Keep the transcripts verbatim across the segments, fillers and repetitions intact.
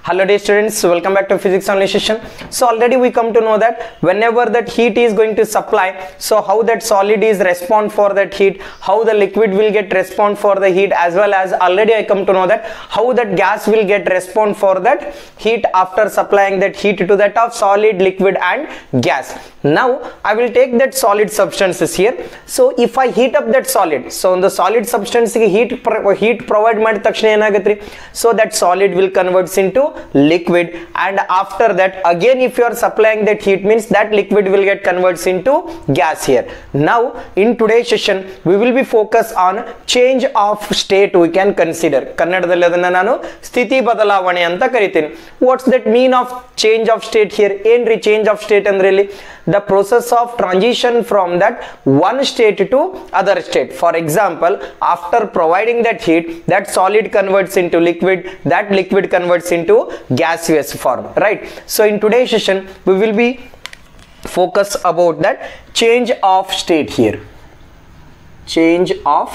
Hello dear students, welcome back to physics only session. So already we come to know that whenever that heat is going to supply, so how that solid is respond for that heat, how the liquid will get respond for the heat, as well as already I come to know that how that gas will get respond for that heat after supplying that heat to that of solid, liquid and gas. Now I will take that solid substances here. So if I heat up that solid, so on the solid substance heat heat provide ಮಾಡಿದ ತಕ್ಷಣ ಏನಾಗುತ್ತೆ, so that solid will converts into liquid, and after that again if you are supplying that heat means that liquid will get converts into gas here. Now in today's session we will be focused on change of state. We can consider ಕನ್ನಡದಲ್ಲಿ ಅದನ್ನ ನಾನು ಸ್ಥಿತಿ ಬದಲಾವಣೆ ಅಂತ ಕರೀತೀನಿ. What's that mean of change of state here? ಏನ್ರಿ change of state ಅಂದ್ರೆ ಇಲ್ಲಿ the process of transition from that one state to other state. For example, after providing that heat, that solid converts into liquid, that liquid converts into gaseous form, right? So in today's session we will be focus about that change of state here. Change of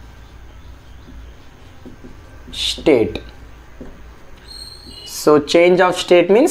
state. So change of state means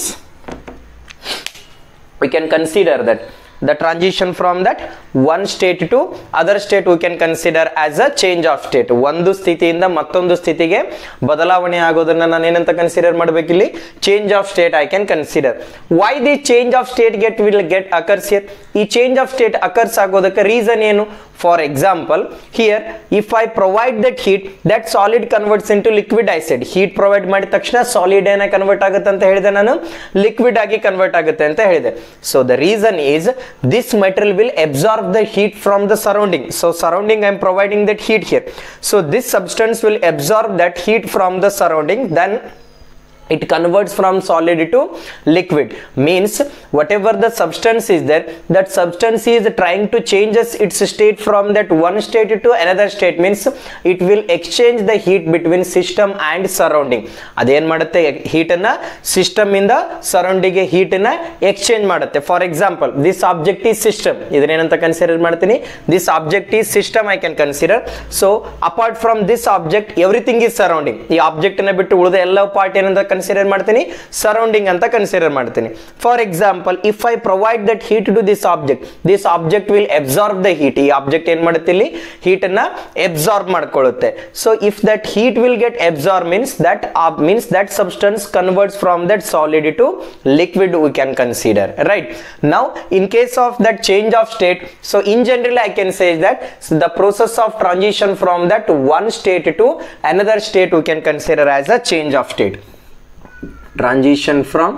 we can consider that the transition from that one state to other state we can consider as a change of state. ಒಂದು ಸ್ಥಿತಿಯಿಂದ ಮತ್ತೊಂದು ಸ್ಥಿತಿಗೆ ಬದಲಾವಣೆ ಆಗೋದನ್ನ ನಾನು ಏನಂತ consider ಮಾಡಬೇಕು ಇಲ್ಲಿ? change of state I can consider. Why the change of state get will get occurs here? ಈ change of state occurs ಆಗೋದಕ್ಕೆ reason ಏನು? For example, here if I provide that heat, that solid converts into liquid. I said heat provide ಮಾಡಿದ ತಕ್ಷಣ solid ಏನ convert ಆಗುತ್ತೆ ಅಂತ ಹೇಳಿದೆ ನಾನು, liquid ಆಗಿ convert ಆಗುತ್ತೆ ಅಂತ ಹೇಳಿದೆ. So the reason is this material will absorb the heat from the surrounding. So surrounding I am providing that heat here. So this substance will absorb that heat from the surrounding, then it converts from solid to liquid. Means whatever the substance is there, that substance is trying to change its state from that one state to another state. Means it will exchange the heat between system and surrounding. ಅದೇನ್ ಮಾಡುತ್ತೆ, heat ಅನ್ನ system ಇಂದ surrounding ಗೆ heat ಅನ್ನ exchange ಮಾಡುತ್ತೆ. For example, this object is system. ಇದನ್ನೇನಂತ consider ಮಾಡ್ತೀನಿ? This object is system I can consider. So apart from this object everything is surrounding. ಈ object ಅನ್ನ ಬಿಟ್ಟು ಉಳಿದ ಎಲ್ಲ ಪಾರ್ಟ್ ಏನಂತ ಕನ್ಸಿಡರ್ ಮಾಡ್ತೀನಿ? ಸರೌಂಡಿಂಗ್ ಅಂತ ಕನ್ಸಿಡರ್ ಮಾಡ್ತೀನಿ. For example, if I provide that heat to this object, this object will absorb the heat. ಈ ಆಬ್ಜೆಕ್ಟ್ ಏನ್ ಮಾಡುತ್ತೆ ಇಲ್ಲಿ? ಹೀಟ್ ಅನ್ನ ಅಬ್ಸಾರ್ಬ್ ಮಾಡ್ಕೊಳ್ಳುತ್ತೆ. So if that heat will get absorb means that means that substance converts from that solid to liquid we can consider, right? Now in case of that change of state, so in general I can say that the process of transition from that one state to another state we can consider as a change of state. Transition from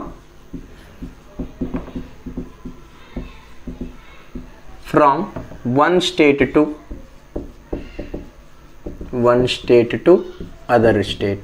from one state to one state to other state,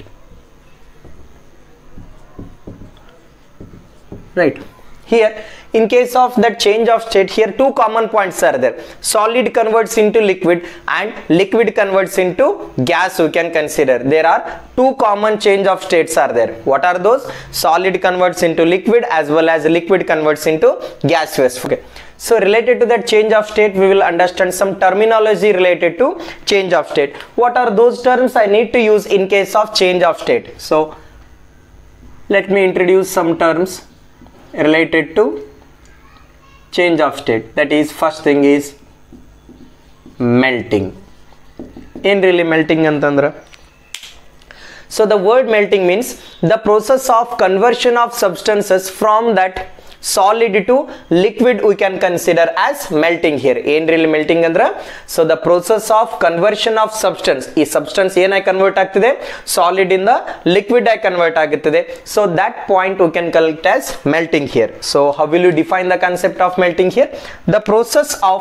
right? Here in case of that change of state, here two common points are there. Solid converts into liquid and liquid converts into gas we can consider. There are two common change of states are there. What are those? Solid converts into liquid as well as liquid converts into gaseous. Okay, so related to that change of state we will understand some terminology related to change of state. What are those terms I need to use in case of change of state? So let me introduce some terms related to change of state. That is, first thing is melting. In really melting antandra, so the word melting means the process of conversion of substances from that solid to liquid we can consider as melting here. ಏನ್ really melting ಅಂದ್ರೆ, so the process of conversion of substance, ಈ substance ಏನಾಗಿ convert ಆಗ್ತಿದೆ? solid ಇಂದ liquid ಆಗಿ convert ಆಗುತ್ತದೆ. so that point we can call it as melting here. So how will you define the concept of melting here? The process of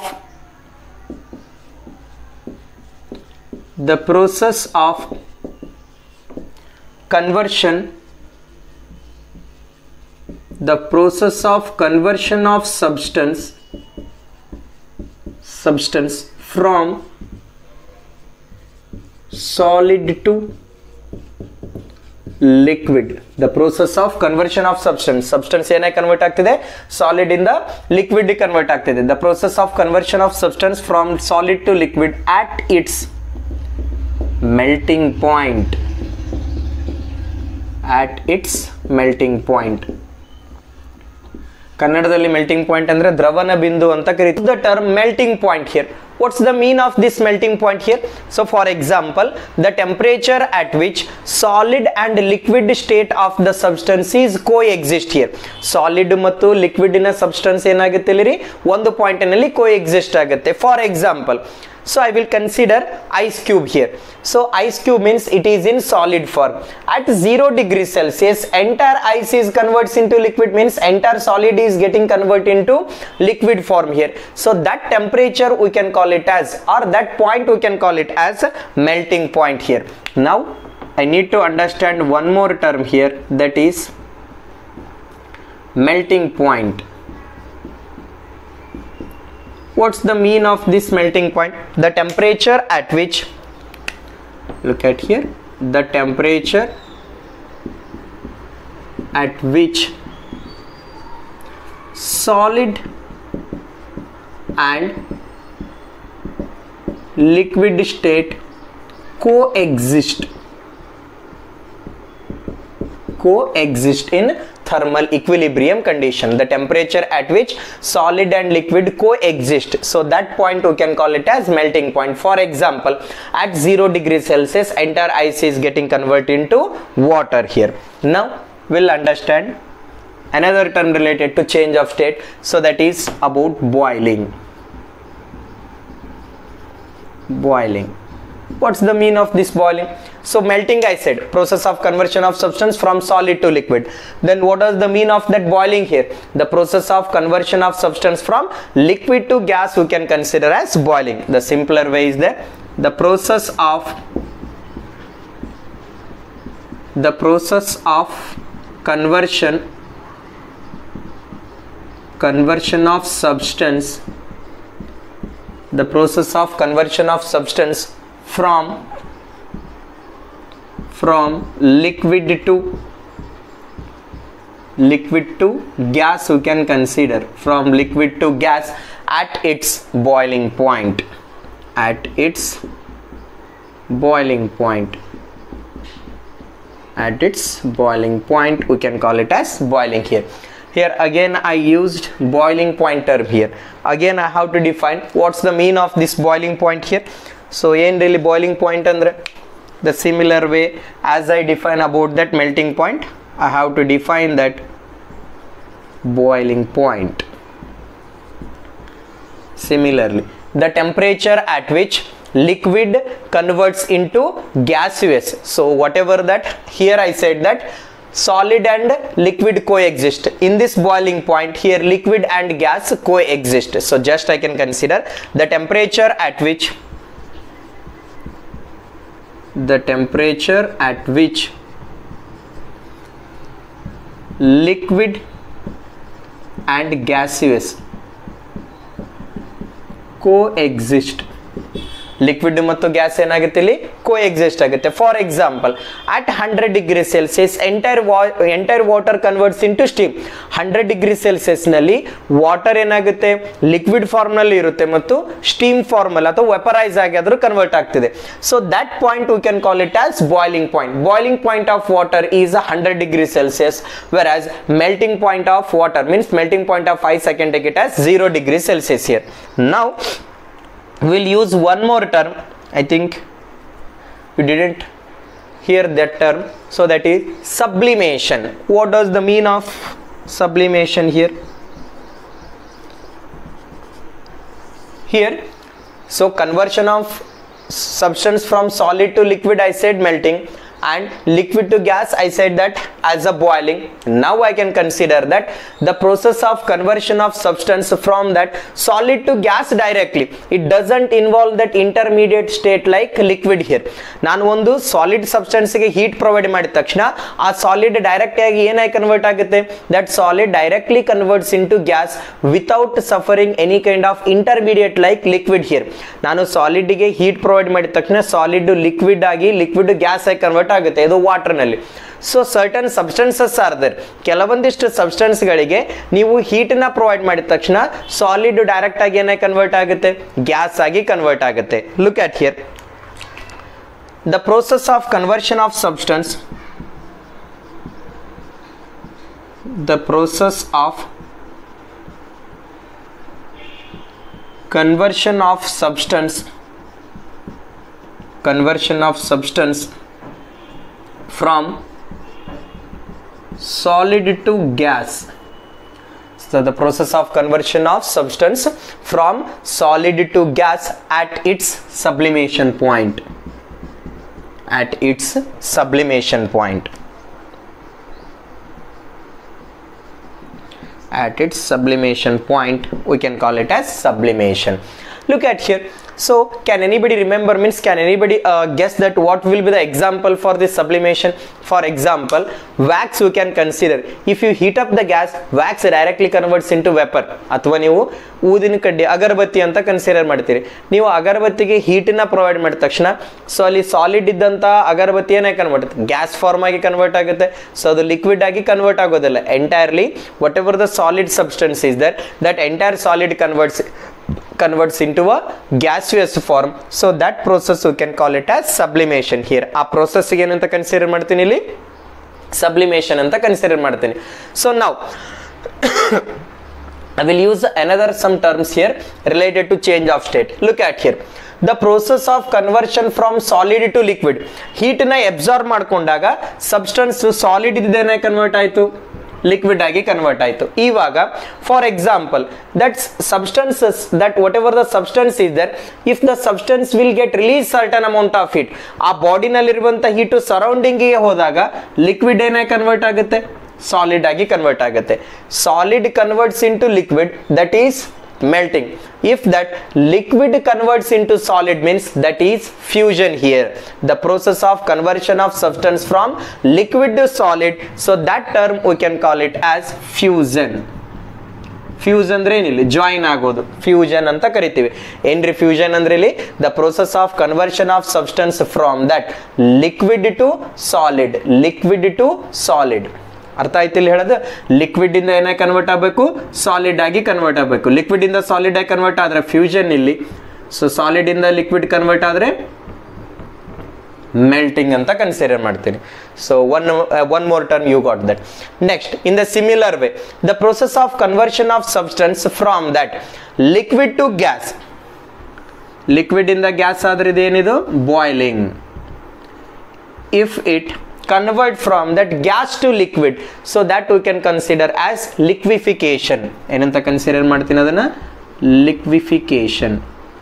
the process of conversion the process of conversion of substance substance from solid to liquid. The process of conversion of substance, substance ಏನ convert ಆಗ್ತಿದೆ? solid ಇಂದ liquid convert ಆಗ್ತಿದೆ. The process of conversion of substance from solid to liquid at its melting point at its melting point. ಕನ್ನಡದಲ್ಲಿ melting point ಅಂದ್ರೆ ದ್ರವನ ಬಿಂದು ಅಂತ ಕರೀತೀವಿ. The term melting point here. What's the mean of this melting point here? So for example, the temperature at which solid and liquid state of the substances coexist here. Solid ಮತ್ತು liquid ನ substance ಏನಾಗುತ್ತೆ ಇಲ್ಲಿ ಒಂದು point ನಲ್ಲಿ coexist ಆಗುತ್ತೆ. For example, so I will consider ice cube here. So ice cube means it is in solid form. At zero degrees Celsius, entire ice is converts into liquid, means entire solid is getting converted into liquid form here. So that temperature we can call it as, or that point we can call it as melting point here. Now I need to understand one more term here, that is melting point. What's the mean of this melting point? The temperature at which, look at here, the temperature at which solid and liquid state coexist coexist in thermal equilibrium condition. The temperature at which solid and liquid coexist, so that point we can call it as melting point. For example, at zero degrees Celsius, entire ice is getting converted into water here. Now we'll understand another term related to change of state, so that is about boiling. Boiling. What's the mean of this boiling? So melting, I said, process of conversion of substance from solid to liquid. Then what is the mean of that boiling here? The process of conversion of substance from liquid to gas we can consider as boiling. The simpler way is that the process of the process of conversion conversion of substance the process of conversion of substance from from liquid to liquid to gas we can consider, from liquid to gas at its boiling point at its boiling point at its boiling point we can call it as boiling here. Here again I used boiling point term here. Again I have to define what's the mean of this boiling point here. So in really boiling point andre, the similar way as I define about that melting point, I have to define that boiling point. Similarly, the temperature at which liquid converts into gaseous. So whatever that, here I said that solid and liquid coexist. In this boiling point here, liquid and gas coexist. So just I can consider the temperature at which the temperature at which liquid and gaseous coexist. Liquid ಮತ್ತು gas ಏನಾಗುತ್ತೆ ಇಲ್ಲಿ coexist ಆಗುತ್ತೆ. For example, at one hundred degrees Celsius, entire entire water converts into steam. one hundred degrees Celsius ನಲ್ಲಿ water ಏನಾಗುತ್ತೆ liquid form ನಲ್ಲಿ ಇರುತ್ತೆ ಮತ್ತು steam form ಅಲ್ಲಿ ಅಥವಾ ವೆಪರೈಸ್ ಆಗಿ ಆದ್ರೂ ಕನ್ವರ್ಟ್ ಆಗ್ತಿದೆ. So that point we can call it as boiling point. Boiling point of water is one hundred degrees Celsius, whereas melting point of water means melting point of ice I can take it as zero degrees Celsius here. Now we'll use one more term. I think you didn't hear that term, so that is sublimation. What does the mean of sublimation here? Here, so conversion of substance from solid to liquid, I said melting, and liquid to gas I said that as a boiling. Now I can consider that the process of conversion of substance from that solid to gas directly, it doesn't involve that intermediate state like liquid here. ನಾನು ಒಂದು solid substance ಗೆ heat provide ಮಾಡಿದ ತಕ್ಷಣ ಆ solid direct ಆಗಿ ಏನಾಗಿ convert ಆಗುತ್ತೆ, that solid directly converts into gas without suffering any kind of intermediate like liquid here. ನಾನು ಸಾಲಿಡ್ ಗೆ ಹೀಟ್ ಪ್ರೊವೈಡ್ ಮಾಡಿದ ತಕ್ಷಣ ಸಾಲಿಡ್ ಲಿಕ್ವಿಡ್ ಆಗಿ ಲಿಕ್ವಿಡ್ ಗ್ಯಾಸ್ ಆಗಿ ಕನ್ವರ್ಟ್ ಆಗುತ್ತೆ ಇದು ವಾಟರ್ ನಲ್ಲಿ. So certain substances are there, ಕೆಲವೊಂದಿಷ್ಟು ಸಬ್ಸ್ಟೆನ್ಸ್ ಗಳಿಗೆ ನೀವು ಹೀಟ್ ನ ಪ್ರೊವೈಡ್ ಮಾಡಿದ ತಕ್ಷಣ ಸಾಲಿಡ್ ಡೈರೆಕ್ಟ್ ಆಗಿ ಏನಾಗಿ ಕನ್ವರ್ಟ್ ಆಗುತ್ತೆ, ಗ್ಯಾಸ್ ಆಗಿ ಕನ್ವರ್ಟ್ ಆಗುತ್ತೆ. Look at here, the process of conversion of substance the process of conversion of substance conversion of substance from solid to gas. So the process of conversion of substance from solid to gas at its sublimation point. At its sublimation point. At its sublimation point, we can call it as sublimation. Look at here. So can anybody remember, means can anybody uh, guess that what will be the example for this sublimation? For example, wax we can consider. If you heat up the gas, wax directly converts into vapor. ಅಥವಾ ನೀವು ಊದಿನ ಕಡ್ಡಿ ಅಗರಬತ್ತಿ ಅಂತ consider ಮಾಡ್ತೀರಿ. ನೀವು ಅಗರಬತ್ತಿಗೆ ಹೀಟನ್ನ provide ಮಾಡಿದ ತಕ್ಷಣ so ಅಲ್ಲಿ solid ಇದ್ದಂತ ಅಗರಬತ್ತಿ ಏನೇ ಕನ್ವರ್ಟ್ ಆಗುತ್ತೆ, ಗ್ಯಾಸ್ ಫಾರ್ಮ್ ಆಗಿ ಕನ್ವರ್ಟ್ ಆಗುತ್ತೆ. ಸೊ ಅದು ಲಿಕ್ವಿಡ್ ಆಗಿ ಕನ್ವರ್ಟ್ ಆಗೋದಿಲ್ಲ. Entirely whatever the solid substance is there, that entire solid converts converts into a gaseous form. So that process we can call it as sublimation here. ಆ process ಗೆ ಏನಂತ consider ಮಾಡ್ತೀನಿ ಇಲ್ಲಿ, sublimation ಅಂತ consider ಮಾಡ್ತೀನಿ. So now I will use another some terms here related to change of state. Look at here. The process of conversion from solid to liquid. Heat na absorb ಮಾಡ್ಕೊಂಡಾಗ substance solid ಇದ್ದೇನೆ convert ಆಯ್ತು, liquid ಆಗಿ convert ಆಯಿತು. ಇವಾಗ for example that substances that whatever the substance is there, if the substance will get release certain amount of heat, ಆ ಬಾಡಿನಲ್ಲಿರುವಂಥ heat ಸರೌಂಡಿಂಗಿಗೆ ಹೋದಾಗ liquid ಏನಾಗಿ ಕನ್ವರ್ಟ್ ಆಗುತ್ತೆ, ಸಾಲಿಡ್ ಆಗಿ ಕನ್ವರ್ಟ್ ಆಗುತ್ತೆ. Solid converts into liquid, that is melting. If that liquid converts into solid means that is fusion here. The process of conversion of substance from liquid to solid. So that term we can call it as fusion. Fuse ಅಂದ್ರೆ ಏನಿಲ್ಲ, join ಆಗೋದು, fusion ಅಂತ ಕರಿತೀವಿ. ಏನ್ರಿ fusion ಅಂದ್ರೆ ಇಲ್ಲಿ the process of conversion of substance from that liquid to solid, liquid to solid. ಅರ್ಥ ಆಯ್ತು ಇಲ್ಲಿ ಹೇಳೋದು? ಲಿಕ್ವಿಡ್ ಇಂದ ಏನಾಗಿ ಕನ್ವರ್ಟ್ ಆಗಬೇಕು, ಸಾಲಿಡ್ ಆಗಿ ಕನ್ವರ್ಟ್ ಆಗಬೇಕು. ಲಿಕ್ವಿಡ್ ಇಂದ ಸಾಲಿಡ್ ಆಗಿ ಕನ್ವರ್ಟ್ ಆದ್ರೆ ಫ್ಯೂಷನ್ ಇಲ್ಲಿ. ಸೊ ಸಾಲಿಡ್ ಇಂದ ಲಿಕ್ವಿಡ್ ಕನ್ವರ್ಟ್ ಆದ್ರೆ ಮೆಲ್ಟಿಂಗ್ ಅಂತ ಕನ್ಸಿಡರ್ ಮಾಡ್ತೀನಿ. So one one more term you got that. Next, in the similar way the process of conversion of substance from that liquid to gas. Liquid ಇಂದ gas ಆದ್ರೆ ಇದೇನಿದು, boiling. If it convert from that gas to liquid, so that we can consider as liquefaction. ಏನಂತ consider ಮಾಡ್ತೀನಿ ಅದನ್ನ, liquefaction.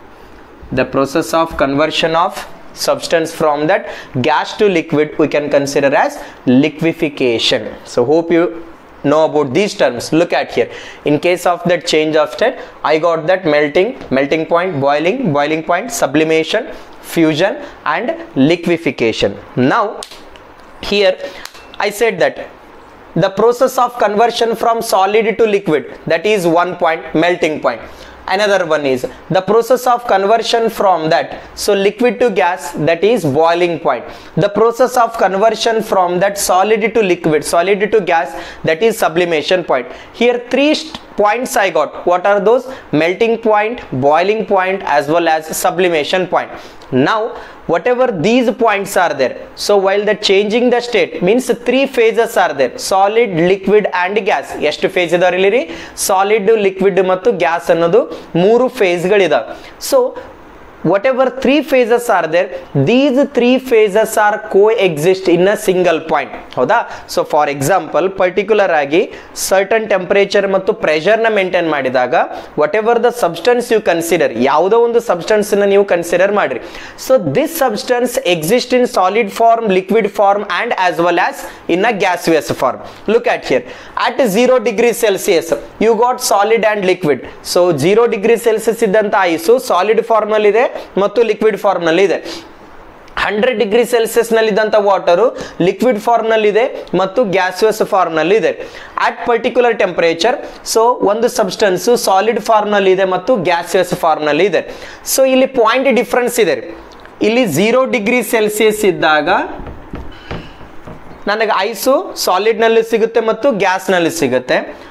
The process of conversion of substance from that gas to liquid we can consider as liquefaction. So hope you know about these terms. Look at here. In case of that change of state, I got that melting, melting point, boiling, boiling point, sublimation, fusion and liquefaction. Now here I said that the process of conversion from solid to liquid, that is one point, melting point. Another one is the process of conversion from that so liquid to gas, that is boiling point. The process of conversion from that solid to liquid, solid to gas, that is sublimation point. Here three points I got. What are those? Melting point, boiling point as well as sublimation point. Now whatever these points are there, so while the changing the state means three phases are there, solid, liquid and gas. ಎಷ್ಟು phase ಇದಾವೆ ಇಲ್ಲಿ? Solid, liquid ಮತ್ತು gas ಅನ್ನೋದು ಮೂರು phase ಗಳಿದಾವೆ. So whatever three phases are there, these three phases are coexist in a single point. ಹೌದಾ? So for example particular ಆಗಿ certain temperature ಮತ್ತು ಪ್ರೆಷರ್ ನ ಮೇಂಟೈನ್ ಮಾಡಿದಾಗ whatever the substance you consider, ಯಾವುದೋ ಒಂದು ಸಬ್ಸ್ಟೆನ್ಸ್ ನ ನೀವು ಕನ್ಸಿಡರ್ ಮಾಡ್ರಿ. So this substance exist in solid form, liquid form and as well as in a gaseous form. Look at here. At zero degree Celsius you got solid and liquid. So zero degree Celsius ಇದ್ದಂತ ice solid form ನಲ್ಲಿ ಇದೆ ಮತ್ತು liquid form ನಲ್ಲಿ ಇದೆ. Hundred degree Celsius ನಲ್ಲಿ ಇದ್ದಂತ water liquid form ನಲ್ಲಿ ಇದೆ ಮತ್ತು ಗ್ಯಾಸಿಯಸ್ ಫಾರ್ಮ್ ನಲ್ಲಿ ಇದೆ. ಅಟ್ ಪರ್ಟಿಕ್ಯುಲರ್ ಟೆಂಪರೇಚರ್ ಸೊ ಒಂದು ಸಬ್ಸ್ಟೆನ್ಸ್ ಸಾಲಿಡ್ ಫಾರ್ಮ್ ನಲ್ಲಿ ಇದೆ ಮತ್ತು ಗ್ಯಾಸಿಯಸ್ ಫಾರ್ಮ್ ನಲ್ಲಿ ಇದೆ. ಸೊ ಇಲ್ಲಿ ಪಾಯಿಂಟ್ ಡಿಫರೆನ್ಸ್ ಇದೆ. ಇಲ್ಲಿ ಝೀರೋ ಡಿಗ್ರಿ ಸೆಲ್ಸಿಯಸ್ ಇದ್ದಾಗ ನನಗೆ ಐಸು ಸಾಲಿಡ್ ನಲ್ಲಿ ಸಿಗುತ್ತೆ ಮತ್ತು ಗ್ಯಾಸ್ ನಲ್ಲಿ ಸಿಗುತ್ತೆ.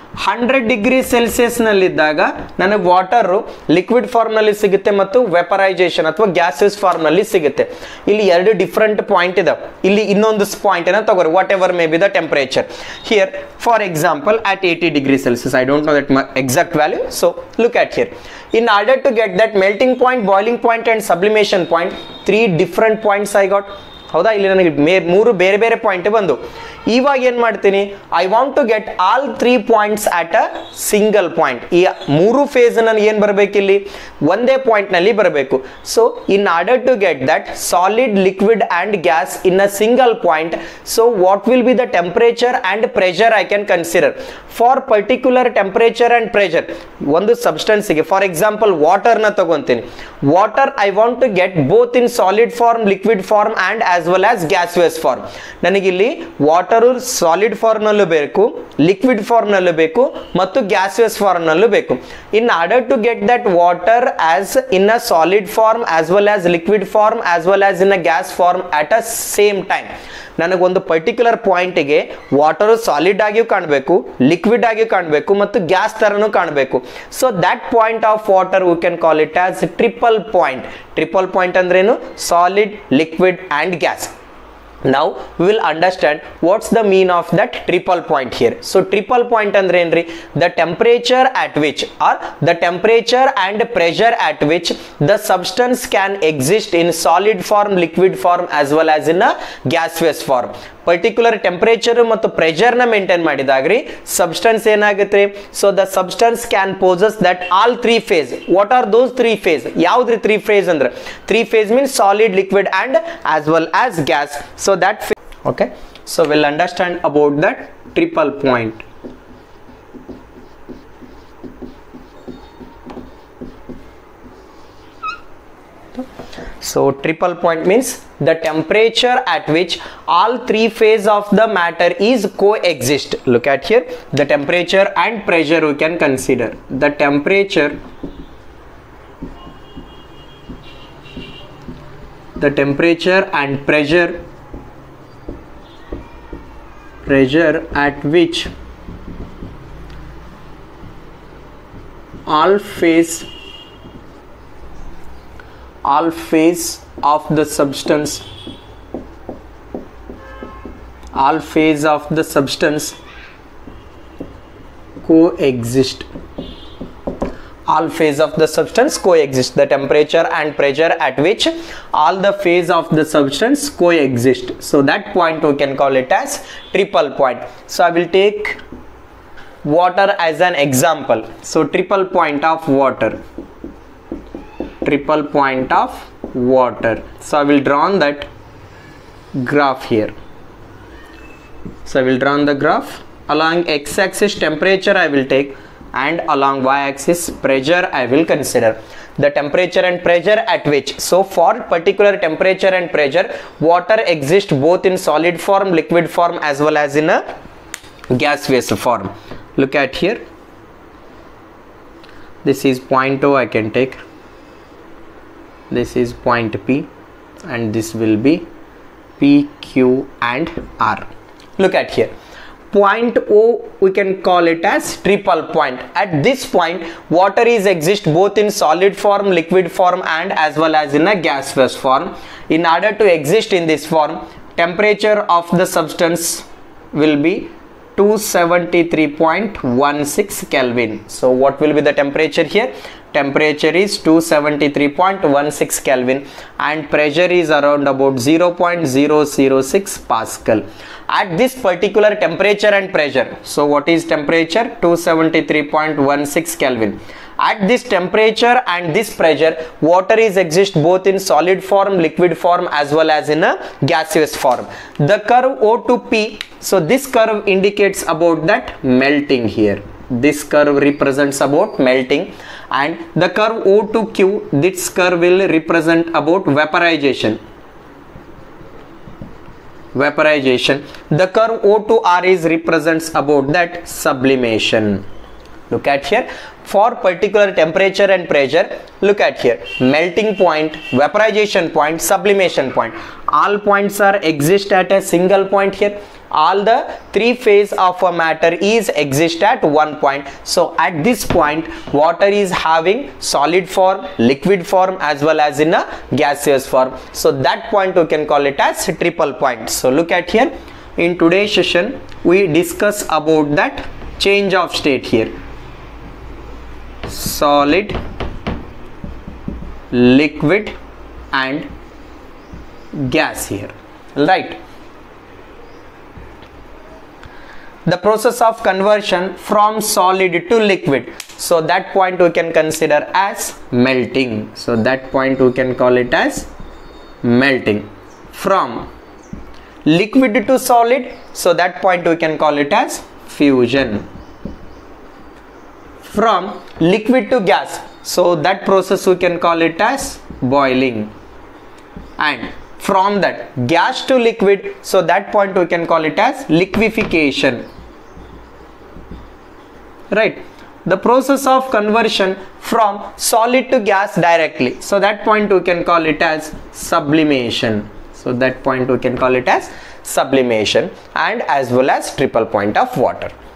ಹಂಡ್ರೆಡ್ ಡಿಗ್ರಿ ಸೆಲ್ಸಿಯಸ್ ನಲ್ಲಿದ್ದಾಗ ನನಗೆ ವಾಟರ್ ಲಿಕ್ವಿಡ್ ಫಾರ್ಮ್ ನಲ್ಲಿ ಸಿಗುತ್ತೆ ಮತ್ತು ವೆಪರೈಸೇಷನ್ ಅಥವಾ ಗ್ಯಾಸಸ್ ಫಾರ್ಮ್ ನಲ್ಲಿ ಸಿಗುತ್ತೆ. ಇಲ್ಲಿ ಎರಡು ಡಿಫರೆಂಟ್ ಪಾಯಿಂಟ್ ಇದೆ. ಇಲ್ಲಿ ಇನ್ನೊಂದು ಪಾಯಿಂಟ್ ಅನ್ನ ತಗೋರಿ, whatever may be the temperature here. For example at eighty degree Celsius, I don't know that exact value, so look at here. In order to get that melting point, boiling point and sublimation point, three different points I got. ಹೌದಾ, ಇಲ್ಲಿ ನನಗೆ ಮೂರು ಬೇರೆ ಬೇರೆ point ಬಂದು. ಇವಾಗ ಏನ್ ಮಾಡ್ತೀನಿ, I want to get all three points at a single point. ಈ ಮೂರು ಫೇಸ್ ನನಗೆ ಏನ್ ಬರಬೇಕು, ಇಲ್ಲಿ ಒಂದೇ ಪಾಯಿಂಟ್ ನಲ್ಲಿ ಬರಬೇಕು. So in order to get that solid, liquid and gas in a single point, so what will be the temperature and pressure I can consider for particular temperature and pressure. ಒಂದು ಸಬ್ಸ್ಟೆನ್ಸ್ಗೆ for example water ನ ತಗೊಂತೀನಿ. Water I want to get both in solid form, liquid form and as well as gaseous form. ನನಗಿಲ್ಲಿ water solid form ನಲ್ಲೂ ಬೇಕು, liquid form ನಲ್ಲೂ ಬೇಕು ಮತ್ತು ಗ್ಯಾಸಿಯಸ್ ಫಾರ್ಮ್ ನಲ್ಲೂ ಬೇಕು. In order to get that water as in a solid form as well as liquid form as well as in a gas form at a same time, ನನಗೊಂದು particular ಪಾಯಿಂಟ್ಗೆ water solid ಆಗಿಯೂ ಕಾಣಬೇಕು, liquid ಆಗಿಯೂ ಕಾಣಬೇಕು ಮತ್ತು gas ತರನೂ ಕಾಣಬೇಕು. So that point of water we can call it as triple point. Triple point ಅಂದ್ರೇನು, solid, liquid and gas. Now we will understand what's the mean of that triple point here. So triple point andre enri, the temperature at which or the temperature and pressure at which the substance can exist in solid form, liquid form as well as in a gaseous form. Particular temperature ಮತ್ತು pressure ನ maintain ಮಾಡಿದಾಗ್ರಿ substance ಏನಾಗುತ್ತೆ. So the substance can possess that all three phase. What are those three phase? ಯಾವ್ದ್ರಿ three phase ಅಂದ್ರೆ, three phase means solid, liquid and as well as gas. So that okay, so will understand about that triple point. So triple point means the temperature at which all three phase of the matter is coexist. Look at here, the temperature and pressure we can consider. The temperature, the temperature and pressure, pressure at which all phase all phase of the substance all phase of the substance coexist. All phase of the substance coexist. The temperature and pressure at which all the phase of the substance coexist. So that point we can call it as triple point. So I will take water as an example. So triple point of water. Triple point of water. So I will draw on that graph here. So I will draw on the graph. Along x-axis temperature I will take, and along y-axis pressure I will consider. The temperature and pressure at which, so for particular temperature and pressure, water exists both in solid form, liquid form as well as in a gaseous form. Look at here. This is point O I can take. This is point P, and this will be P, Q and R. Look at here. Point O we can call it as triple point. At this point water is exist both in solid form, liquid form and as well as in a gaseous form. In order to exist in this form, temperature of the substance will be two seventy-three point one six Kelvin. So what will be the temperature here? Temperature is two seventy-three point one six Kelvin and pressure is around about zero point zero zero six Pascal. At this particular temperature and pressure, so what is temperature? two seventy-three point one six Kelvin. At this temperature and this pressure, water is exist both in solid form, liquid form as well as in a gaseous form. The curve O to P, so this curve indicates about that melting here. This curve represents about melting, and the curve O to Q, this curve will represent about vaporization. Vaporization. The curve O to R is represents about that sublimation. Look at here, for particular temperature and pressure, look at here, melting point, vaporization point, sublimation point, all points are exist at a single point here. All the three phase of a matter is exist at one point. So at this point, water is having solid form, liquid form, as well as in a gaseous form. So that point we can call it as triple point. So look at here, in today's session we discuss about that change of state here, solid, liquid and gas here, right? The process of conversion from solid to liquid, so that point we can consider as melting. So that point we can call it as melting. From liquid to solid, so that point we can call it as fusion. From liquid to gas, so that process we can call it as boiling. And from that gas to liquid, so that point we can call it as liquefaction, right? The process of conversion from solid to gas directly, so that point we can call it as sublimation. So that point we can call it as sublimation, and as well as triple point of water.